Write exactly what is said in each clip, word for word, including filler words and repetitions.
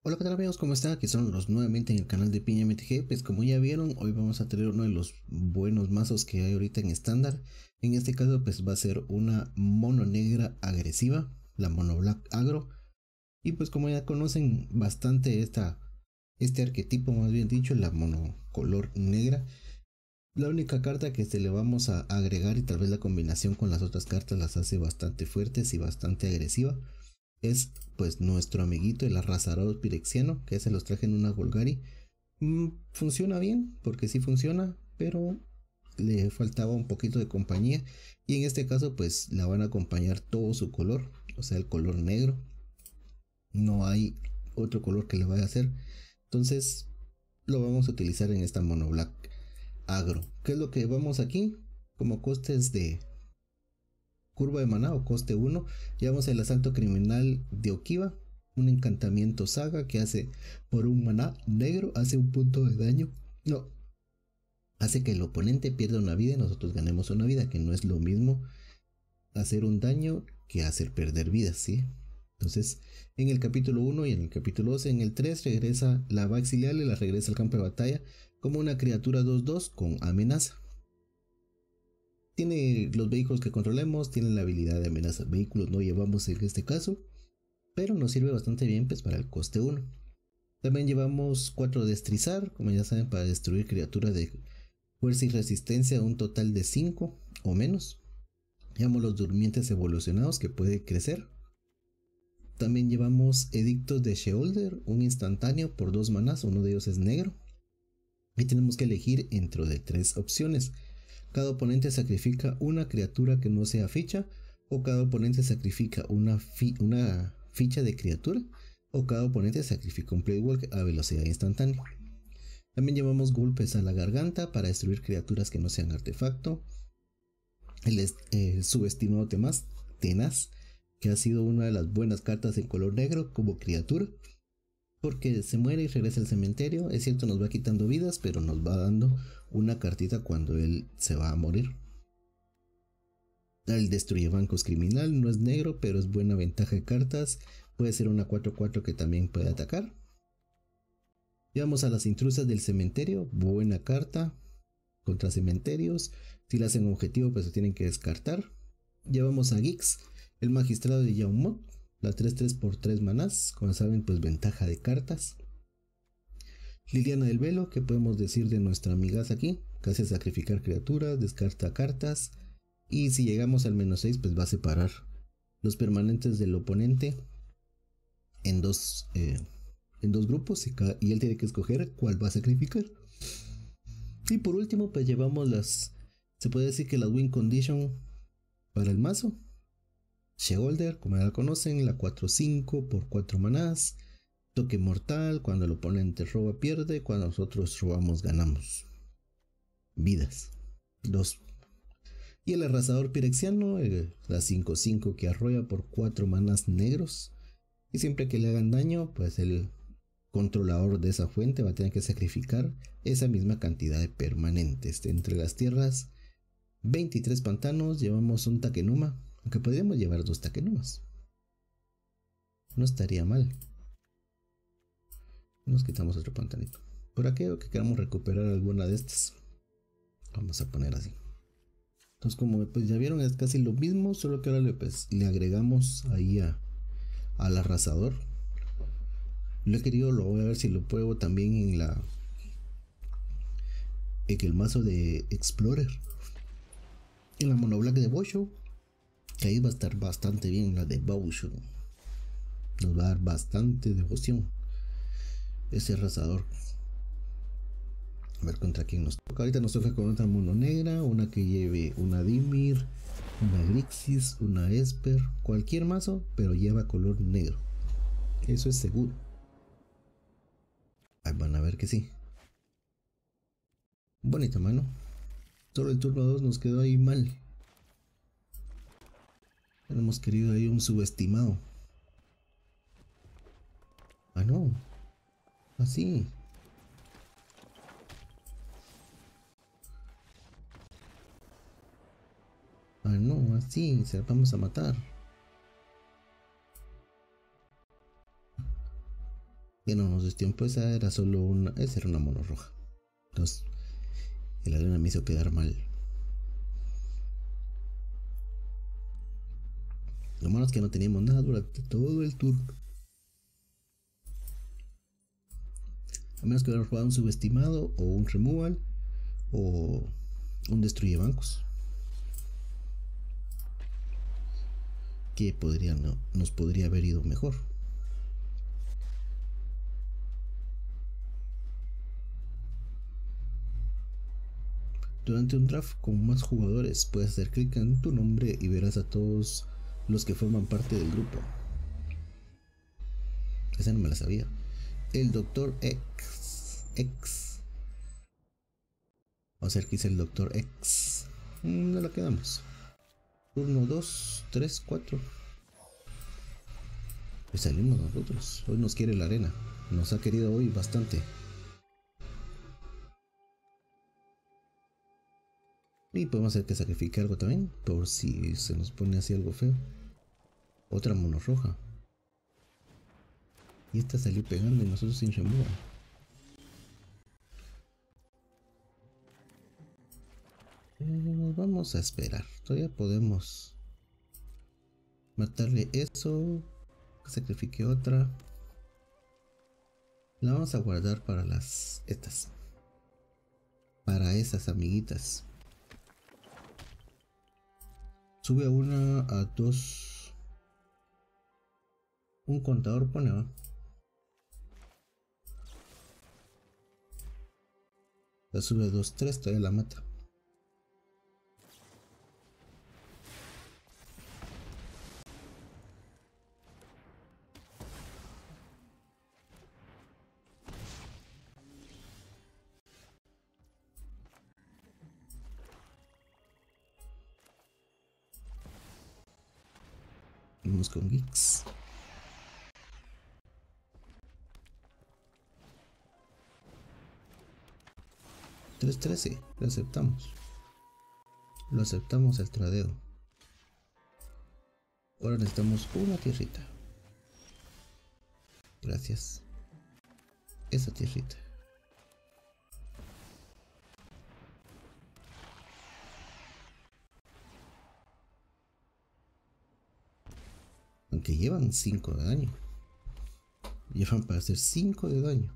Hola, ¿qué tal amigos? ¿Cómo están? Aquí son los nuevamente en el canal de Piña M T G. Pues como ya vieron, hoy vamos a tener uno de los buenos mazos que hay ahorita en estándar. En este caso pues va a ser una mono negra agresiva, la mono black agro. Y pues como ya conocen bastante esta, este arquetipo, más bien dicho, la mono color negra. La única carta que se le vamos a agregar, y tal vez la combinación con las otras cartas las hace bastante fuertes y bastante agresiva, es pues nuestro amiguito el arrasador pirexiano, que se los traje en una Golgari. Mm, funciona bien, porque sí funciona, pero le faltaba un poquito de compañía, y en este caso pues la van a acompañar todo su color, o sea el color negro. No hay otro color que le vaya a hacer, entonces lo vamos a utilizar en esta mono black agro. ¿Qué es lo que vamos aquí? Como costes de curva de maná o coste uno, llevamos el asalto criminal de Okiva, un encantamiento saga que hace por un maná negro, hace un punto de daño. No, hace que el oponente pierda una vida y nosotros ganemos una vida, que no es lo mismo hacer un daño que hacer perder vidas, ¿sí? Entonces, en el capítulo uno y en el capítulo dos, en el tres regresa, la va a exiliar y la regresa al campo de batalla como una criatura dos dos con amenaza. Tiene los vehículos que controlemos, tiene la habilidad de amenaza. Vehículos no llevamos en este caso, pero nos sirve bastante bien pues para el coste uno. También llevamos cuatro destrizar, como ya saben, para destruir criaturas de fuerza y resistencia, un total de cinco o menos. Llevamos los durmientes evolucionados, que puede crecer. También llevamos edictos de Sheolder, un instantáneo por dos manás, uno de ellos es negro. Y tenemos que elegir entre de tres opciones. Cada oponente sacrifica una criatura que no sea ficha, o cada oponente sacrifica una, fi una ficha de criatura, o cada oponente sacrifica un playwalk a velocidad instantánea. También llevamos golpes a la garganta para destruir criaturas que no sean artefacto. El eh, subestimado tenaz, tenaz, que ha sido una de las buenas cartas en color negro como criatura, porque se muere y regresa al cementerio. Es cierto, nos va quitando vidas, pero nos va dando una cartita cuando él se va a morir. El destruye bancos criminal, no es negro, pero es buena ventaja de cartas. Puede ser una cuatro cuatro que también puede atacar. Llevamos a las intrusas del cementerio, buena carta contra cementerios. Si la hacen objetivo, pues se tienen que descartar. Llevamos a Gix, el magistrado de Yaumot, la tres tres por tres manás, como saben, pues ventaja de cartas. Liliana del Velo, que podemos decir de nuestra amigas aquí, que hace sacrificar criaturas, descarta cartas, y si llegamos al menos seis, pues va a separar los permanentes del oponente en dos, eh, en dos grupos, y, cada, y él tiene que escoger cuál va a sacrificar. Y por último, pues llevamos las, se puede decir que las win condition para el mazo. Sheolder, como ya la conocen, la cuatro cinco por cuatro manás. Toque mortal, cuando el oponente roba pierde, cuando nosotros robamos ganamos vidas. Dos. Y el arrasador pirexiano, el, la cinco cinco que arrolla por cuatro manás negros. Y siempre que le hagan daño, pues el controlador de esa fuente va a tener que sacrificar esa misma cantidad de permanentes. Entre las tierras, veintitrés pantanos, llevamos un Takenuma, aunque podríamos llevar dos Takenumas. No estaría mal. Nos quitamos otro pantanito. Por aquello que queramos recuperar alguna de estas, vamos a poner así. Entonces, como pues ya vieron, es casi lo mismo, solo que ahora le, pues, le agregamos ahí a, al arrasador. Lo he querido, lo voy a ver si lo pruebo también en la en el mazo de Explorer, en la mono black de Bosho, que ahí va a estar bastante bien la de Bosho. Nos va a dar bastante devoción ese arrasador. A ver contra quién nos toca. Ahorita nos toca con otra mono negra, una que lleve una Dimir, una Grixis, una Esper, cualquier mazo, pero lleva color negro. Eso es seguro. Ahí van a ver que sí. Bonita mano. Solo el turno dos nos quedó ahí mal. Hemos querido ahí un subestimado. Ah, no. Así. Ah, no, así. Se la vamos a matar. Ya no nos dio tiempo, esa era solo una, esa era una mono roja. Entonces, el arena me hizo quedar mal. Lo malo es que no teníamos nada durante todo el turno. A menos que hubiéramos jugado un subestimado o un removal o un destruye bancos. Que podría, no, nos podría haber ido mejor. Durante un draft con más jugadores puedes hacer clic en tu nombre y verás a todos los que forman parte del grupo. Esa no me la sabía. El Doctor X. X. Vamos a ver qué dice el Doctor X. ¿Dónde la quedamos? Turno dos, tres, cuatro. Pues salimos nosotros. Hoy nos quiere la arena. Nos ha querido hoy bastante. Y podemos hacer que sacrifique algo también. Por si se nos pone así algo feo. Otra mono roja. Y esta salió pegando y nosotros sin removal. Eh, vamos a esperar. Todavía podemos matarle eso. Sacrifique otra. La vamos a guardar para las estas. Para esas amiguitas. Sube a una, a dos. Un contador pone, ¿va? La sube a dos, tres, todavía la mata. Vamos con Geeks. tres trece, lo aceptamos. Lo aceptamos el tradeo. Ahora necesitamos una tierrita. Gracias. Esa tierrita. Aunque llevan cinco de daño. Llevan para hacer cinco de daño.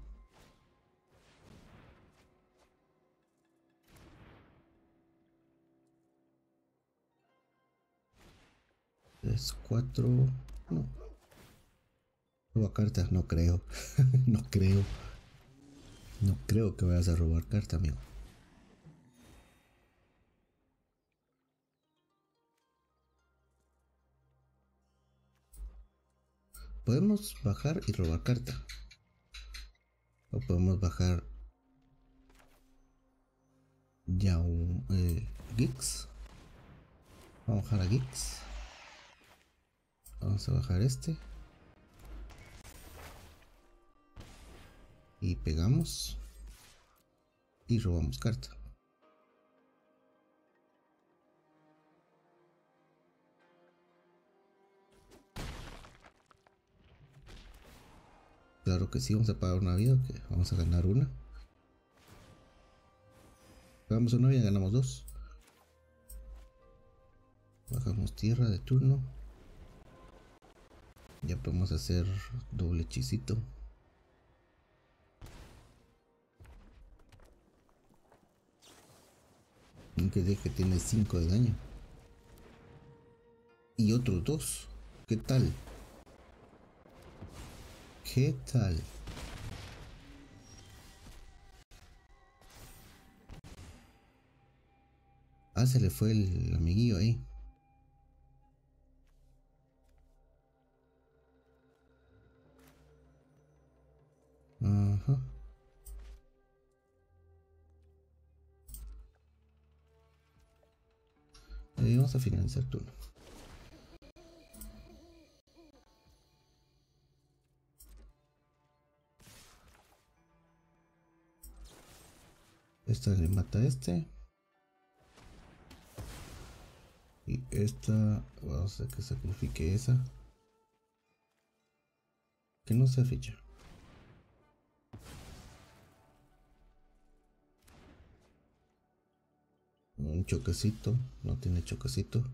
tres, cuatro. No. Roba cartas, no creo. no creo. No creo que vayas a robar carta, amigo. Podemos bajar y robar carta. O podemos bajar ya un eh, Geeks. Vamos a bajar a Geeks. Vamos a bajar este. Y pegamos. Y robamos carta. Claro que sí, vamos a pagar una vida, que vamos a ganar una. Pagamos una vida, ganamos dos. Bajamos tierra de turno. Ya podemos hacer doble hechicito. Aunque de que tiene cinco de daño. Y otros dos. ¿Qué tal? ¿Qué tal? Ah, se le fue el amiguillo ahí. Ajá. Ahí vamos a finalizar turno. Esta le mata a este. Y esta, vamos a que sacrifique esa. Que no se ficha. Un choquecito. No tiene choquecito.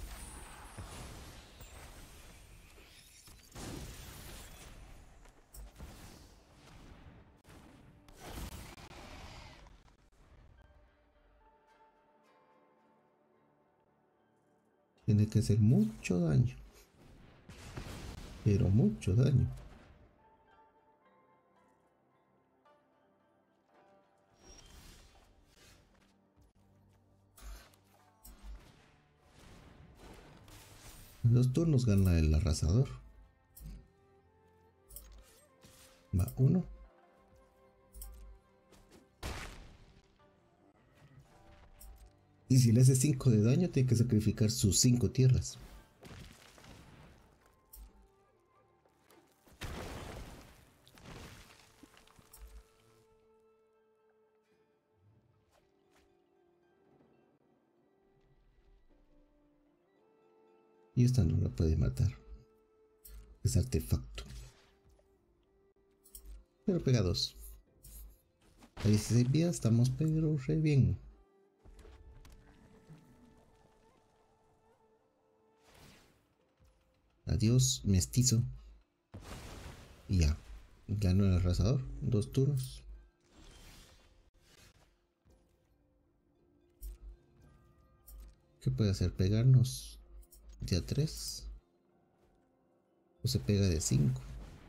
Tiene que hacer mucho daño. Pero mucho daño. En dos turnos gana el arrasador. Va uno. Y si le hace cinco de daño, tiene que sacrificar sus cinco tierras. Y esta no la puede matar. Es artefacto. Pero pega dos. A dieciséis vidas estamos pero re bien. Adiós, mestizo. Y ya. Ganó el arrasador. Dos turnos. ¿Qué puede hacer? Pegarnos de a tres. O se pega de cinco.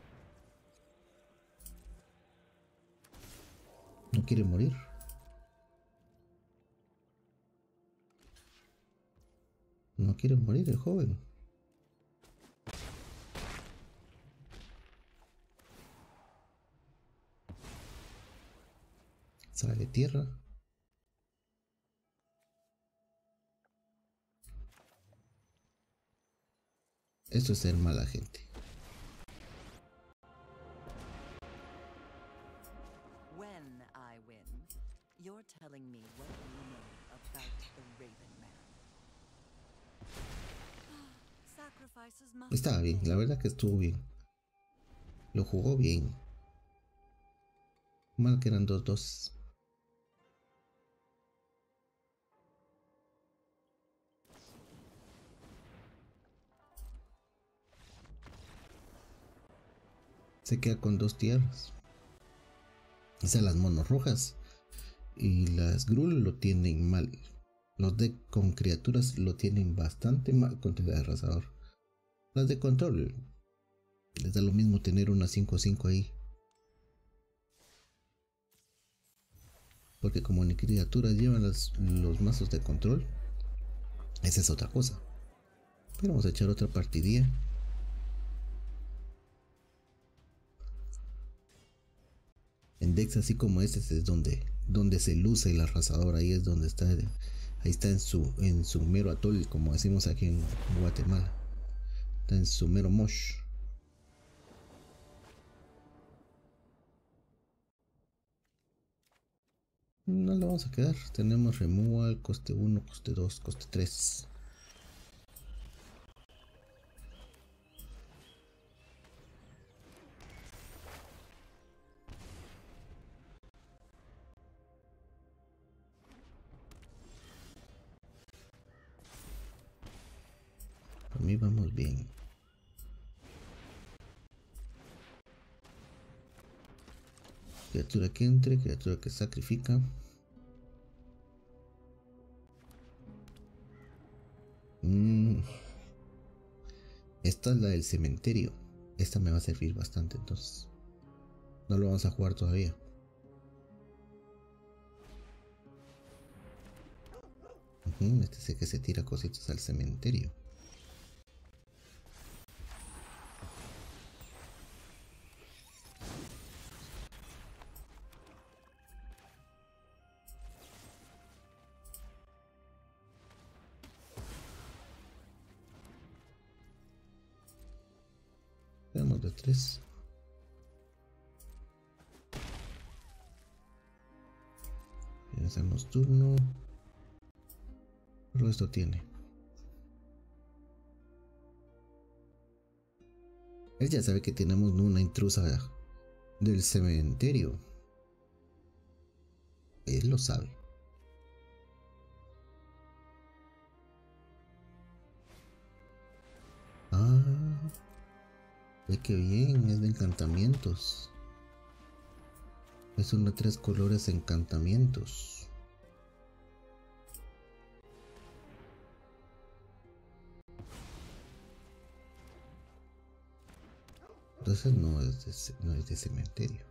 No quiere morir. No quiere morir el joven. Sale de tierra. Esto es ser mala gente. When I win, you're telling me what you know about the Raven Man. Sacrifices must Estaba bien, la verdad que estuvo bien. Lo jugó bien. Mal que eran dos dos. Se queda con dos tierras. O sea, las monos rojas y las Gruul lo tienen mal. Los de con criaturas lo tienen bastante mal contra el arrasador. Las de control les da lo mismo tener una cinco cinco ahí. Porque como ni criaturas llevan las, los mazos de control, esa es otra cosa. Pero vamos a echar otra partidilla. En decks así como este es donde, donde se luce el arrasador. Ahí es donde está, ahí está en su, en su mero atol, como decimos aquí en Guatemala. Está en su mero mosh. No lo vamos a quedar. Tenemos removal, coste uno, coste dos, coste tres. Por mí vamos bien. Criatura que entre, criatura que sacrifica. Mm. Esta es la del cementerio. Esta me va a servir bastante, entonces no lo vamos a jugar todavía. Uh-huh, este sé que se tira cositas al cementerio. Tenemos de tres. Y hacemos turno. Pero esto tiene. Él ya sabe que tenemos una intrusa del cementerio. Él lo sabe. Ah, ve que bien, es de encantamientos. Es una tres colores encantamientos. Entonces no es de, no es de cementerio.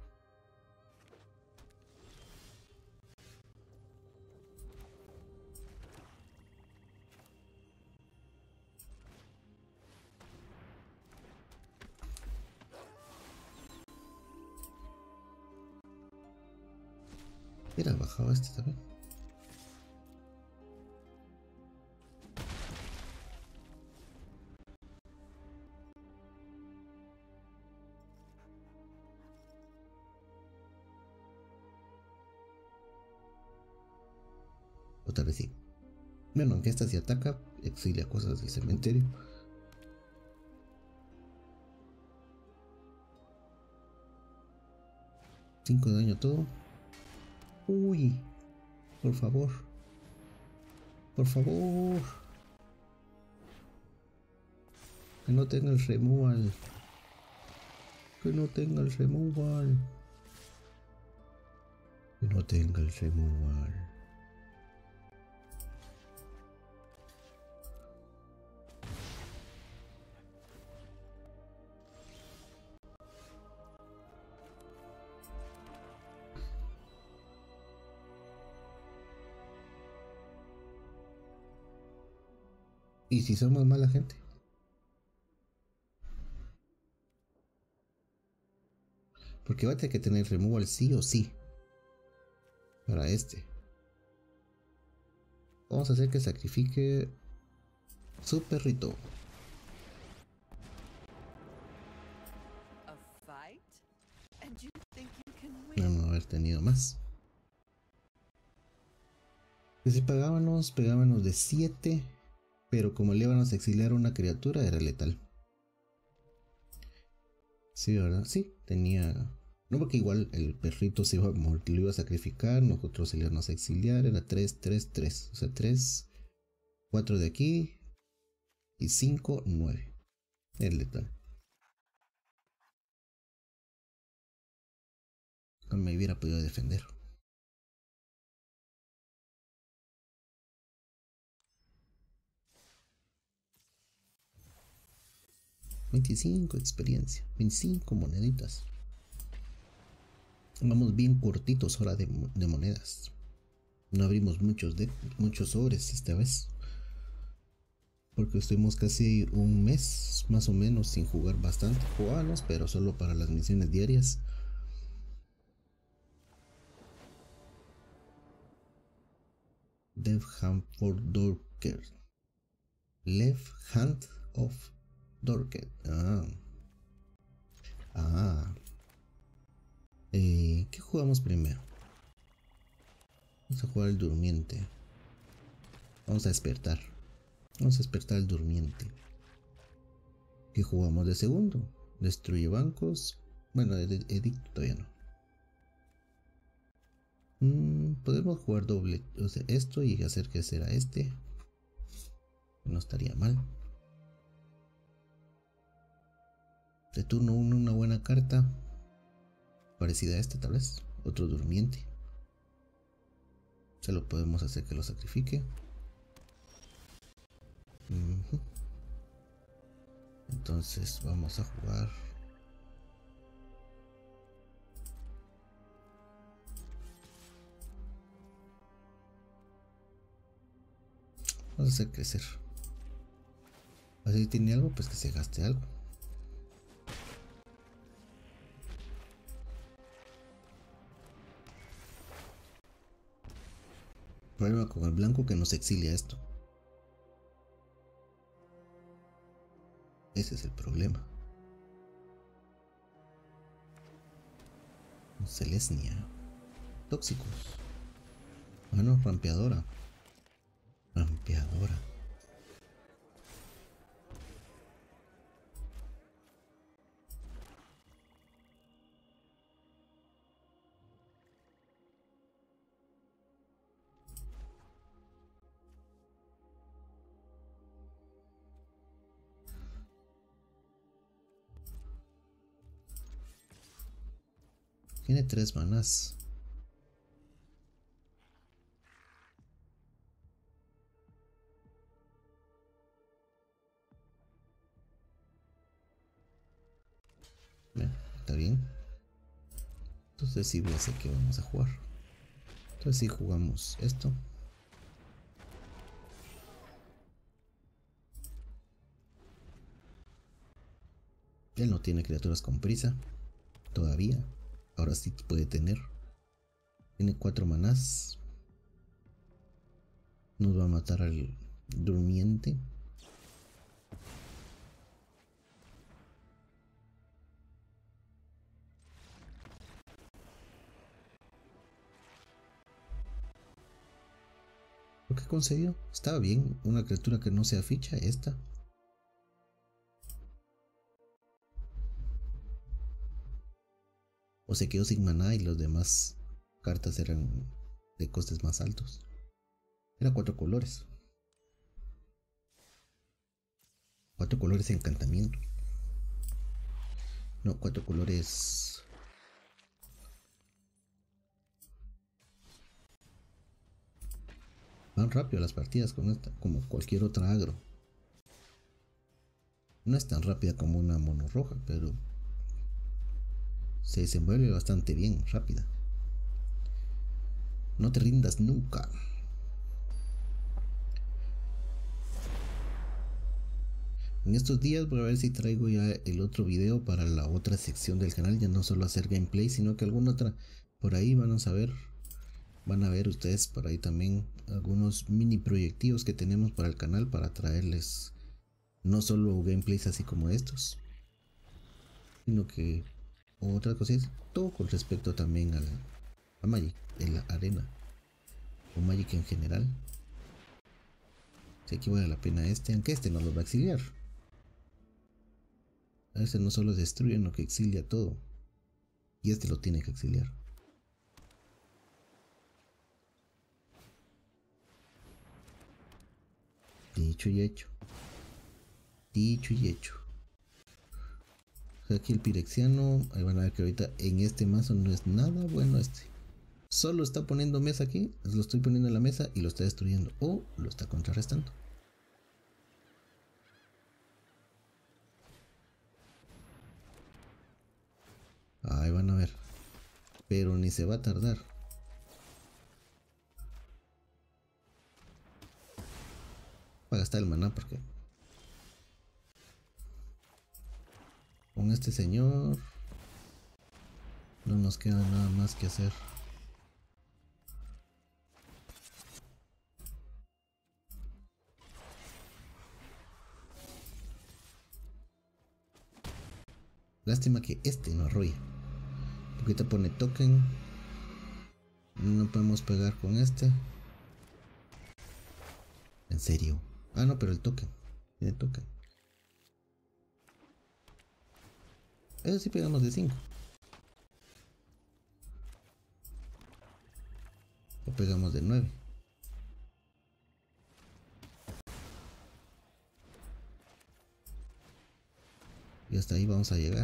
Mira, bajaba este también. O tal vez sí. Bueno, aunque esta se ataca, exilia cosas del cementerio. cinco de daño todo. Uy, por favor. Por favor. Que no tenga el removal. Que no tenga el removal. Que no tenga el removal. ¿Y si somos mala gente? Porque va a tener que tener removal sí o sí. Para este. Vamos a hacer que sacrifique su perrito. Vamos a haber tenido más. Que si pegábamos, pegábamos de siete. Pero como le íbamos a exiliar a una criatura, era letal. Sí, ¿verdad? Sí, tenía... No, porque igual el perrito se iba a morir, lo iba a sacrificar, nosotros se le íbamos a exiliar, era tres, tres, tres. O sea, tres, cuatro de aquí y cinco, nueve. Es letal. No me hubiera podido defender. veinticinco experiencia, veinticinco moneditas. Vamos bien cortitos ahora de, de monedas. No abrimos muchos de muchos sobres esta vez. Porque estuvimos casi un mes más o menos sin jugar bastante. Jugamos, pero solo para las misiones diarias. Left Hand for Dorker. Left Hand of Dorker. Ah. Ah. Eh, ¿Qué jugamos primero? Vamos a jugar el durmiente. Vamos a despertar. Vamos a despertar el durmiente. ¿Qué jugamos de segundo? Destruye bancos. Bueno, edicto todavía no. Mm, podemos jugar doble. O sea, esto y hacer que será este. No estaría mal. De turno uno, una buena carta. Parecida a esta tal vez. Otro durmiente. Se lo podemos hacer que lo sacrifique. Uh-huh. Entonces vamos a jugar. Vamos a hacer crecer. Así tiene algo, pues que se gaste algo. Problema con el blanco que nos exilia esto. Ese es el problema. Celestia. Tóxicos. Bueno, rampeadora. Rampeadora. Tiene tres manás. Bien, está bien. Entonces sí voy a hacer que vamos a jugar. Entonces sí jugamos esto. Él no tiene criaturas con prisa. Todavía. Ahora sí puede tener. Tiene cuatro manás. Nos va a matar al durmiente. Lo que concedió estaba bien. Una criatura que no sea ficha, esta. O se quedó sin maná y los demás cartas eran de costes más altos. Era cuatro colores. Cuatro colores de encantamiento. No, cuatro colores. Van rápido las partidas con esta, como cualquier otra agro. No es tan rápida como una mono roja, pero se desenvuelve bastante bien, rápida. No te rindas nunca. En estos días voy a ver si traigo ya el otro video para la otra sección del canal, ya no solo hacer gameplay, sino que alguna otra por ahí van a saber, van a ver ustedes por ahí también algunos mini proyectivos que tenemos para el canal para traerles no solo gameplays así como estos, sino que otras cosas, todo con respecto también al, a Magic, en la arena o Magic en general. Si aquí vale la pena este, aunque este no lo va a exiliar. A este no solo destruye, sino que exilia todo. Y este lo tiene que exiliar. Dicho y hecho. Dicho y hecho. Aquí el pirexiano. Ahí van a ver que ahorita en este mazo no es nada bueno este. Solo está poniendo mesa aquí. Lo estoy poniendo en la mesa y lo está destruyendo. O lo está contrarrestando. Ahí van a ver. Pero ni se va a tardar. Va a gastar el maná porque con este señor no nos queda nada más que hacer. Lástima que este no arrolla. Porque te pone token. No podemos pegar con este. En serio. Ah, no, pero el token. Tiene token. Eso sí pegamos de cinco. O pegamos de nueve. Y hasta ahí vamos a llegar.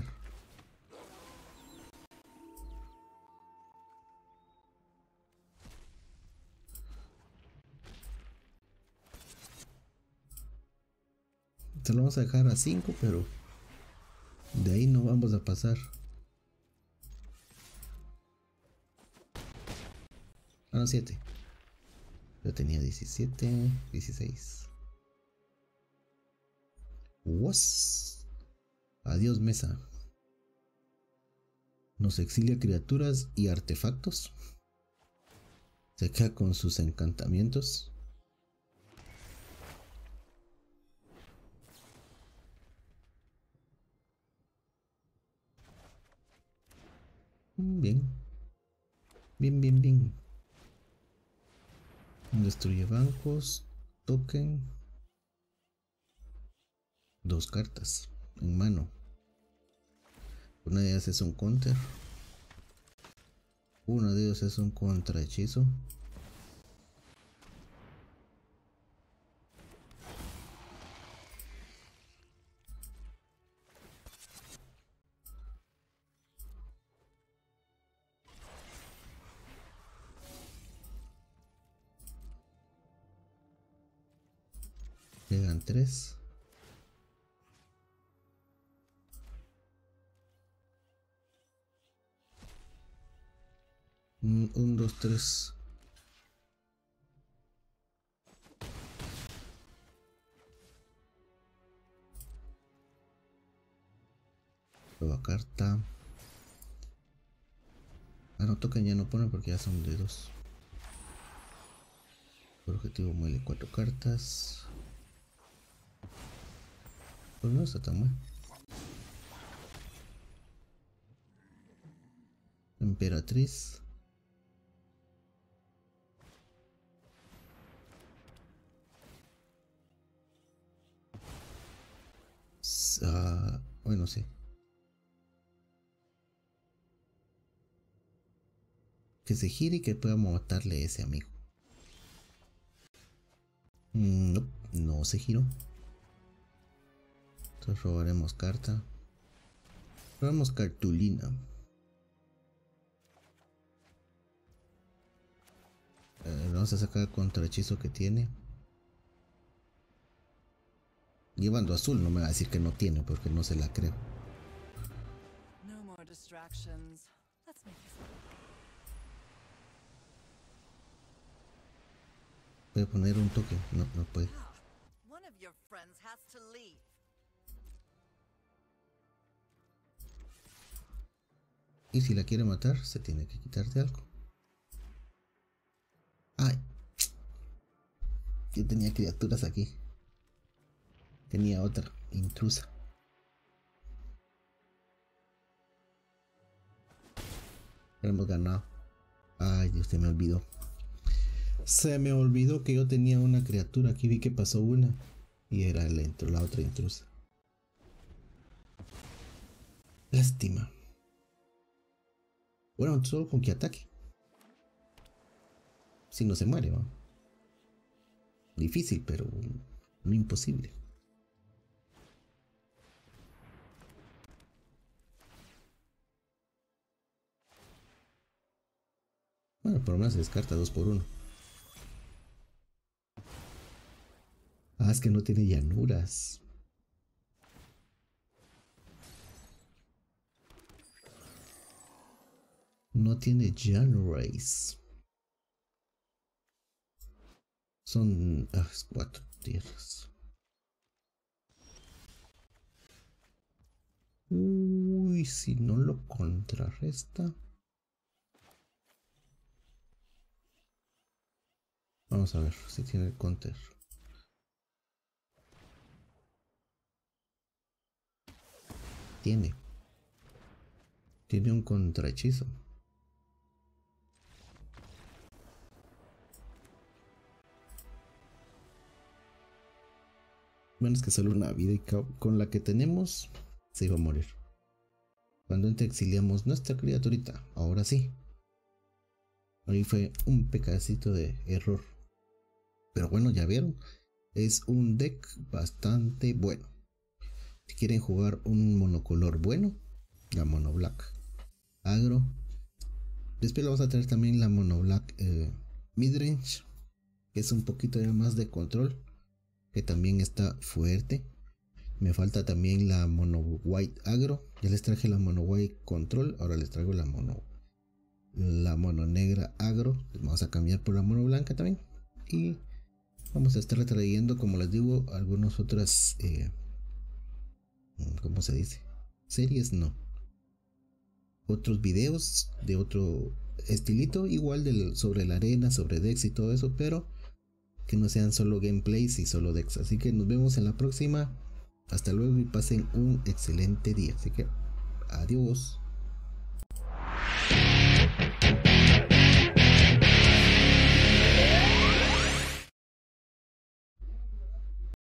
Se lo vamos a dejar a cinco, pero de ahí no vamos a pasar. Ah, no, siete. Yo tenía diecisiete, dieciséis. Was. Adiós mesa. Nos exilia criaturas y artefactos. Se queda con sus encantamientos. Bien. Bien, bien, bien. Destruye bancos. Token. Dos cartas en mano. Una de ellas es un counter. Uno de ellos es un contrahechizo. Quedan tres. Un, un, dos, tres. Nueva carta. Ah, no tocan, ya no ponen porque ya son de dos. Por objetivo muele cuatro cartas. Pues no está tan mal. Emperatriz. Uh, bueno, sí. Que se gire y que pueda matarle a ese amigo. No, no se giró. Entonces robaremos carta. Robamos cartulina. Eh, vamos a sacar contrahechizo que tiene. Llevando azul, no me va a decir que no tiene porque no se la creo. No more distractions. Let's make this work. Voy a poner un toque. No, no puede. One of your friends has to leave. Y si la quiere matar, se tiene que quitar de algo. Ay. Yo tenía criaturas aquí. Tenía otra intrusa. Hemos ganado. Ay, Dios, se me olvidó. Se me olvidó que yo tenía una criatura. Aquí vi que pasó una. Y era la, la otra intrusa. Lástima. Bueno, solo con que ataque. Si no se muere, ¿no? Difícil, pero no imposible. Bueno, por lo menos se descarta dos por uno. Ah, es que no tiene llanuras. No tiene llanuras. Son ah, cuatro tierras. Uy, si no lo contrarresta. Vamos a ver si tiene el counter. Tiene. Tiene un contrahechizo. Bueno, es que solo una vida y con la que tenemos se iba a morir. Cuando entre exiliamos nuestra criaturita. Ahora sí. Ahí fue un pecadito de error. Pero bueno, ya vieron. Es un deck bastante bueno. Si quieren jugar un monocolor bueno, la mono black agro. Después vamos a tener también la mono black eh, midrange, que es un poquito ya más de control, que también está fuerte. Me falta también la mono white agro. Ya les traje la mono white control. Ahora les traigo la mono la mono negra agro. Les vamos a cambiar por la mono blanca también. Y vamos a estar trayendo, como les digo, algunas otras eh, ¿cómo se dice? Series, no. Otros videos de otro estilito, igual del, sobre la arena, sobre decks y todo eso, pero que no sean solo gameplays y solo decks. Así que nos vemos en la próxima. Hasta luego y pasen un excelente día. Así que adiós.